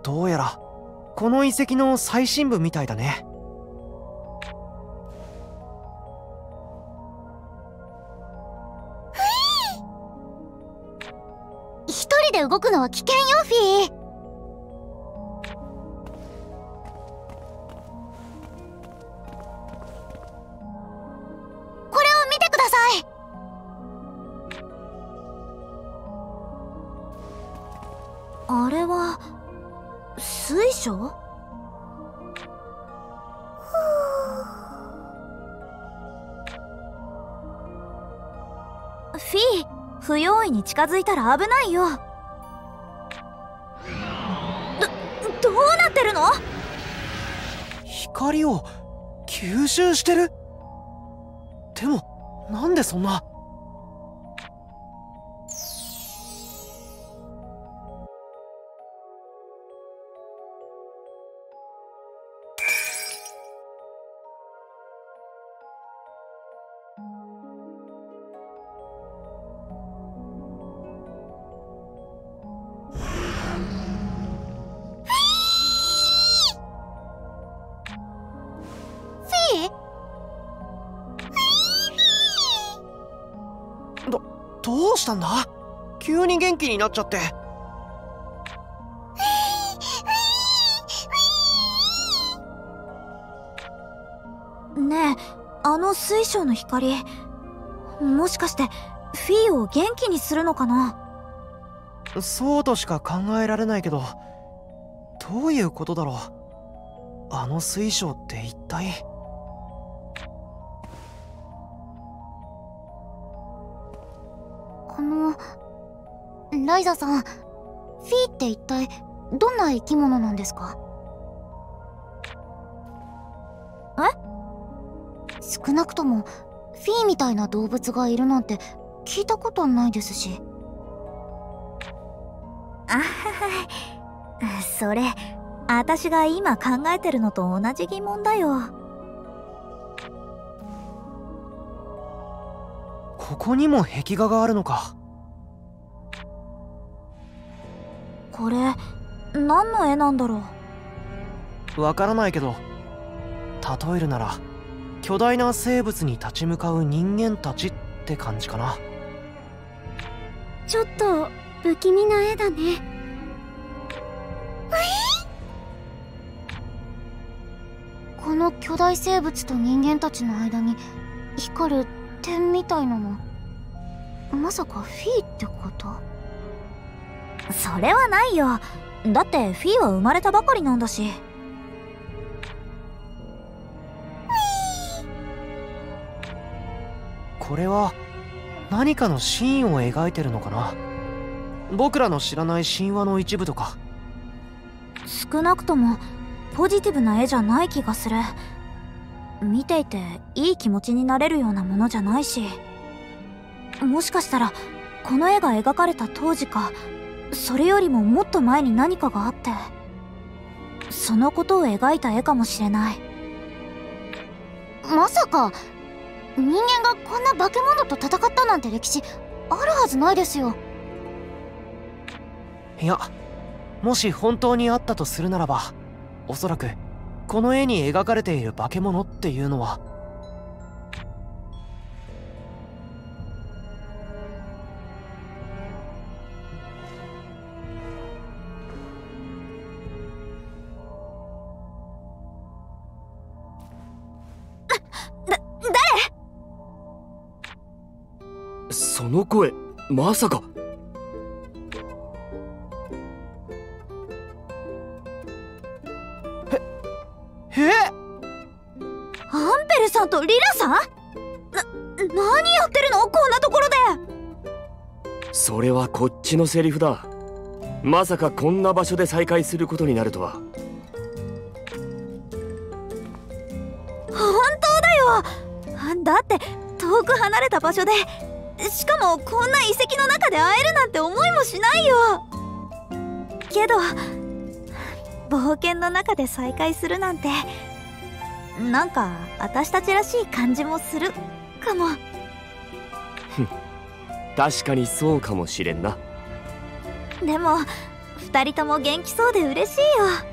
どうやらこの遺跡の最深部みたいだね。 一人で動くのは危険よ、フィー。これを見てください。 あれは水晶？フィー、不用意に近づいたら危ないよ。どうなってるの？ 光を吸収してる。でもなんでそんな。どうしたんだ？急に元気になっちゃって。 ねえ、あの水晶の光、もしかしてフィーを元気にするのかな？ そうとしか考えられないけど、どういうことだろう。あの水晶って一体。 ライザさん、フィーって一体どんな生き物なんですか？少なくともフィーみたいな動物がいるなんて聞いたことないですし。 あはは、それ私が今考えてるのと同じ疑問だよ。 ここにも壁画があるのか。 これ何の絵なんだろう。わからないけど、例えるなら巨大な生物に立ち向かう人間たちって感じかな。 ちょっと不気味な絵だね。この巨大生物と人間たちの間に光る点みたいなの、まさかフィーってこと？ それはないよ。だってフィーは生まれたばかりなんだし。 これは何かのシーンを描いてるのかな。僕らの知らない神話の一部とか。 少なくともポジティブな絵じゃない気がする。見ていていい気持ちになれるようなものじゃないし。もしかしたらこの絵が描かれた当時か、それよりももっと前に何かがあって、そのことを描いた絵かもしれない。 まさか人間がこんな化け物と戦ったなんて歴史あるはずないですよ。 いや、もし本当にあったとするならば、おそらくこの絵に描かれている化け物っていうのは。 その声、まさか。 アンペルさんとリラさん？何やってるのこんなところで。 それはこっちのセリフだ。まさかこんな場所で再会することになるとは。 本当だよ。だって遠く離れた場所で、しかもこんな遺跡の中で会えるなんて思いもしないよ。けど冒険の中で再会するなんて、なんか私たちらしい感じもするかも。 確かにそうかもしれんな。 でもフ 2人とも元気そうで嬉しいよ。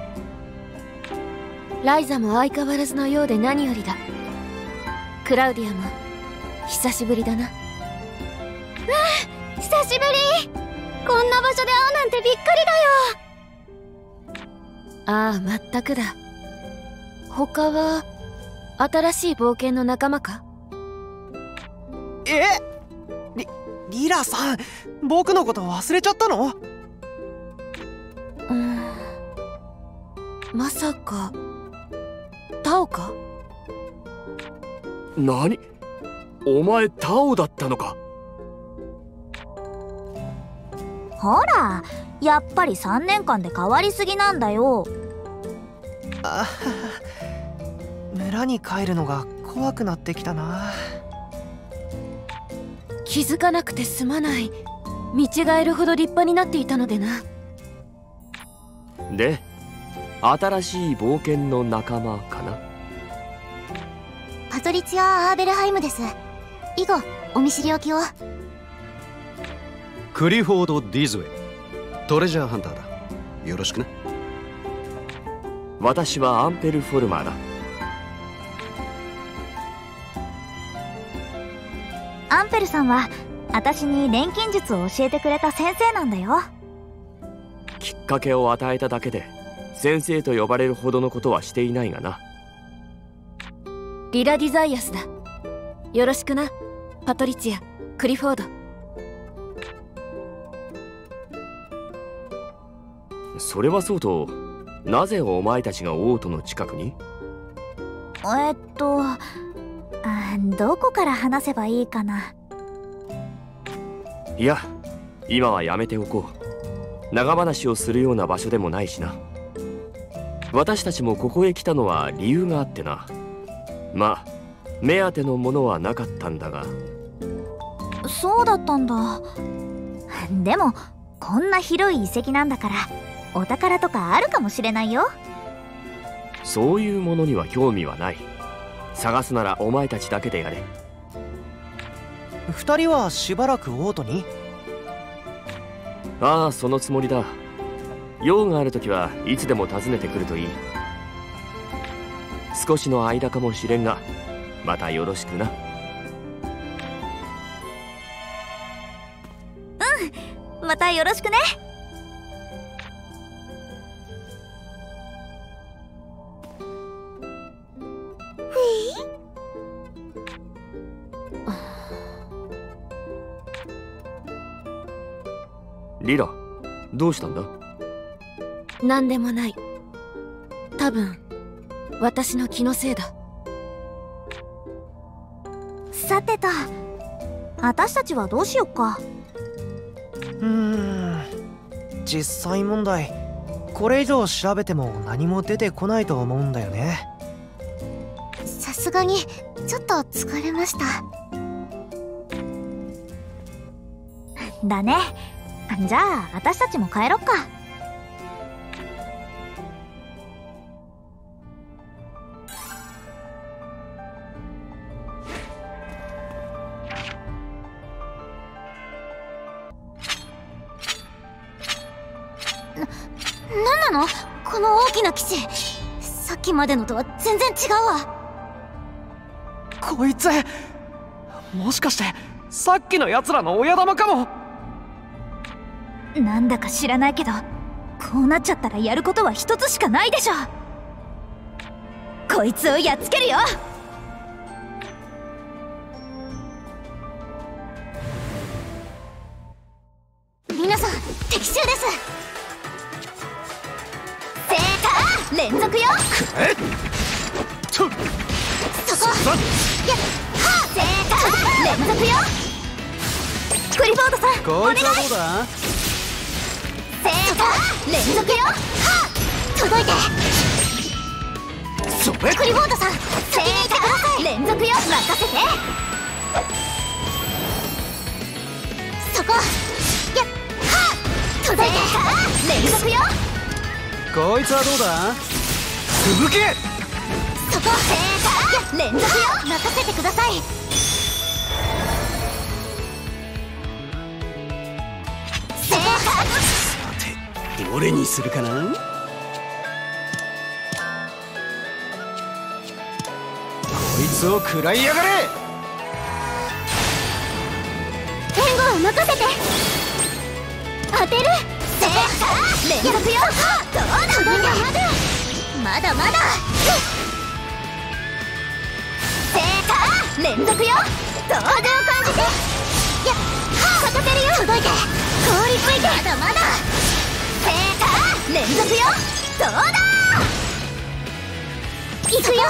ライザも相変わらずのようで何よりだ。クラウディアも久しぶりだな。 久しぶり。こんな場所で会うなんてびっくりだよ。 ああ、まったくだ。他は新しい冒険の仲間か？ リラさん、僕のこと忘れちゃったの？ まさかタオか？ 何？お前タオだったのか？ ほら、やっぱり3年間で変わりすぎなんだよ。 村に帰るのが怖くなってきたな。 気づかなくてすまない。見違えるほど立派になっていたのでな。 で、新しい冒険の仲間かな？ パトリツィア・アーベルハイムです。以後お見知りおきを。 クリフォード・ディズウェイ、トレジャーハンターだ。よろしくな。 私はアンペル・フォルマーだ。 アンペルさんは私に錬金術を教えてくれた先生なんだよ。 きっかけを与えただけで先生と呼ばれるほどのことはしていないがな。 リラ・ディザイアスだ。よろしくな、パトリツィア・クリフォード。 それはそうと、なぜお前たちが王都の近くに？ どこから話せばいいかな。 いや、今はやめておこう。長話をするような場所でもないしな。私たちもここへ来たのは理由があってな。まあ目当てのものはなかったんだが。 そうだったんだ。でもこんな広い遺跡なんだからお宝とかあるかもしれないよ。 そういうものには興味はない。探すならお前たちだけでやれ。 2人はしばらく王都に？ ああ、そのつもりだ。用があるときはいつでも訪ねてくるといい。少しの間かもしれんが、またよろしくな。 またよろしくね。 リラ、どうしたんだ？ なんでもない。多分私の気のせいだ。 さてと、私たちはどうしよっか。 実際問題、これ以上調べても何も出てこないと思うんだよね。 さすがにちょっと疲れました。 だね。じゃあ私たちも帰ろっか。 なんなのこの大きな騎士。さっきまでのとは全然違うわ。 こいつ、もしかしてさっきのやつらの親玉かも。 なんだか知らないけど、こうなっちゃったらやることは一つしかないでしょ。こいつをやっつけるよ。 皆さん敵襲です。 正解連続よ。 そこやっは正解連続よ。クリフォードさんこいつはどうだ？ 正解連続よ。 届いて。 それクリフォードさん正解連続よ。任せて。 そこやっ届いて。 連続よ。 こいつはどうだ？ 続け。 そこ正解連続よ。 任せてください。 正解どれにするかな。こいつを食らいやがれ。 援護を任せて。当てる。連続よ。どうだ。まだまだ。連続よ。どうだ。風を感じて。やっ、片手るよ。届いて。凍りついて。まだまだ。連続よ。どうだ。行くよ。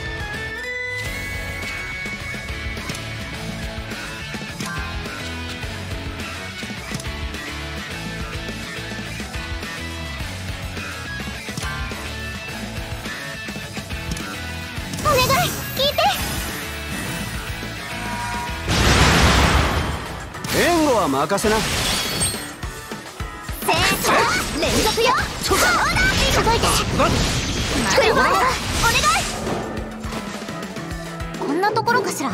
お願い、聞いて。 援護は任せな。 連続よ。どうだ。届いて。まだまだ。お願い。こんなところかしら。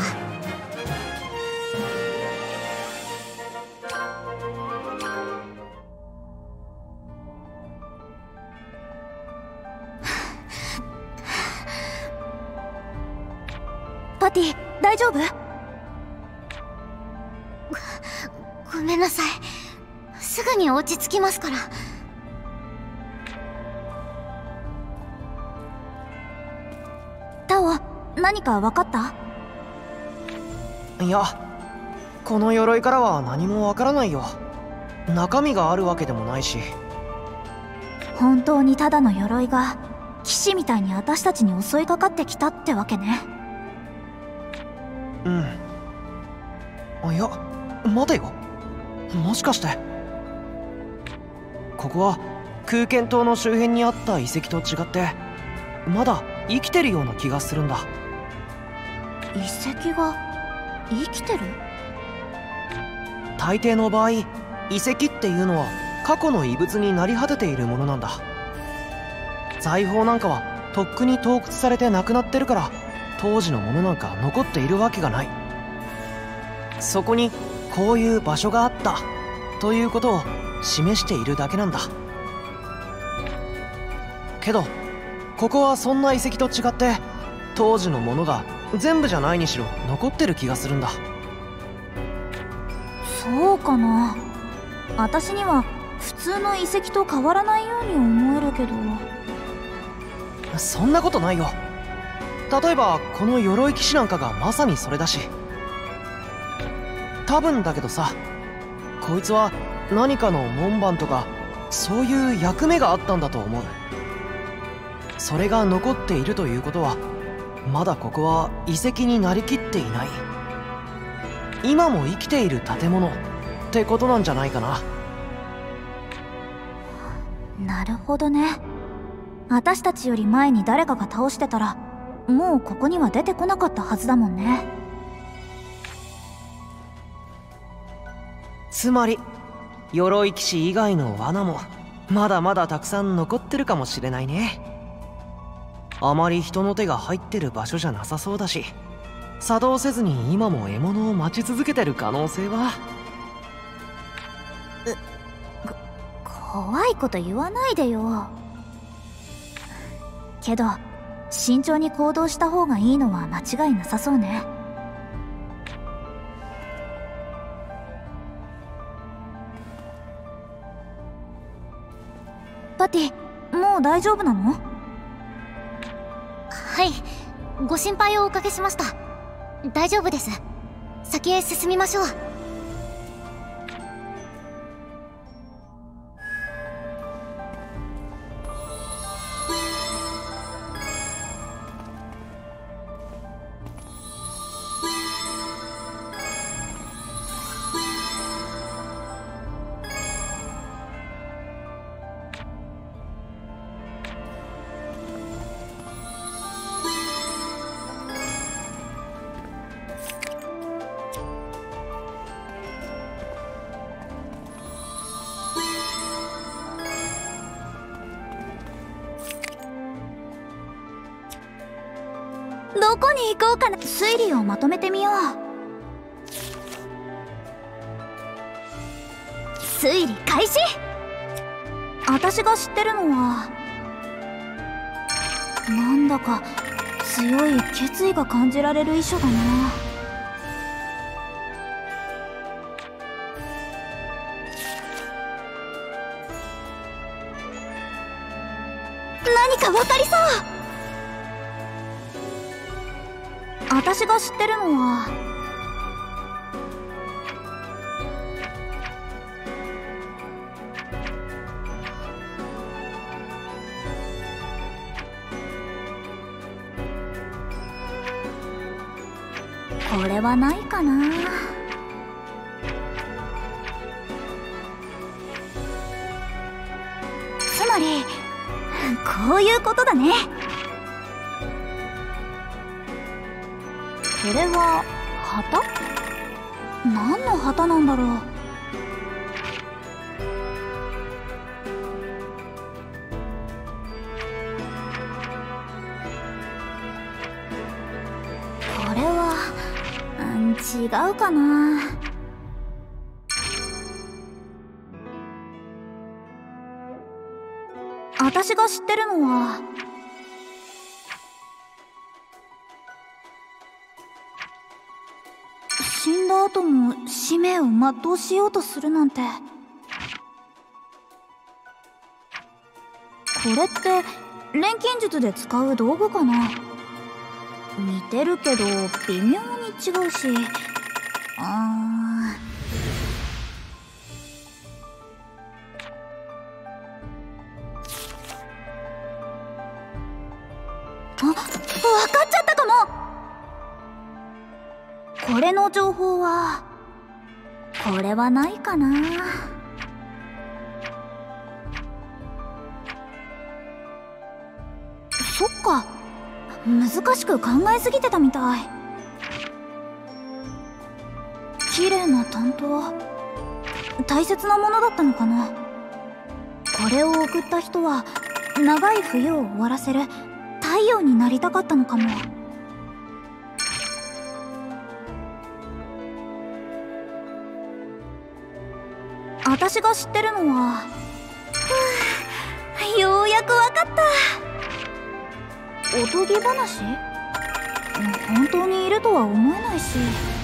パティ、大丈夫？ ごめんなさい。すぐに落ち着きますから。 タオ、何か分かった？ いや、この鎧からは何もわからないよ。中身があるわけでもないし。 本当にただの鎧が騎士みたいに私たちに襲いかかってきたってわけね。 うん。いや、待てよ。もしかしてここは空間島の周辺にあった遺跡と違ってまだ生きてるような気がするんだ。 遺跡が生きてる？ 大抵の場合、遺跡っていうのは過去の遺物になり果てているものなんだ。財宝なんかはとっくに盗掘されてなくなってるから当時のものなんか残っているわけがない。そこにこういう場所があったということを示しているだけなんだ。けどここはそんな遺跡と違って当時のものが全部じゃないにしろ残ってる気がするんだ。 そうかな。私には普通の遺跡と変わらないように思えるけど。 そんなことないよ。例えばこの鎧騎士なんかがまさにそれだし。多分だけどさ、こいつは何かの門番とかそういう役目があったんだと思う。それが残っているということはまだここは遺跡になりきっていない、今も生きている建物ってことなんじゃないかな。 なるほどね。私たちより前に誰かが倒してたらもうここには出てこなかったはずだもんね。 つまり鎧騎士以外の罠もまだまだたくさん残ってるかもしれないね。あまり人の手が入ってる場所じゃなさそうだし、作動せずに今も獲物を待ち続けてる可能性は。 怖いこと言わないでよ。けど慎重に行動した方がいいのは間違いなさそうね。パティ、もう大丈夫なの？ はい、ご心配をおかけしました。大丈夫です。先へ進みましょう。 どこに行こうかな。推理をまとめてみよう。 推理開始。 私が知ってるのはなんだか強い決意が感じられる遺書だな。何か分かりそう。私が知ってるのはこれはないかな。つまりこういうことだね。これは旗？何の旗なんだろう。これは違うかな。私が知ってるのは死んだ後も使命を全うしようとするなんて。これって錬金術で使う道具かな。似てるけど微妙に違うし。分かっちゃったかも。これの情報はこれはないかな。そっか、難しく考えすぎてたみたい。綺麗な担当、大切なものだったのかな。これを送った人は長い冬を終わらせる太陽になりたかったのかも。私が知ってるのはようやくわかった。おとぎ話？本当にいるとは思えないし。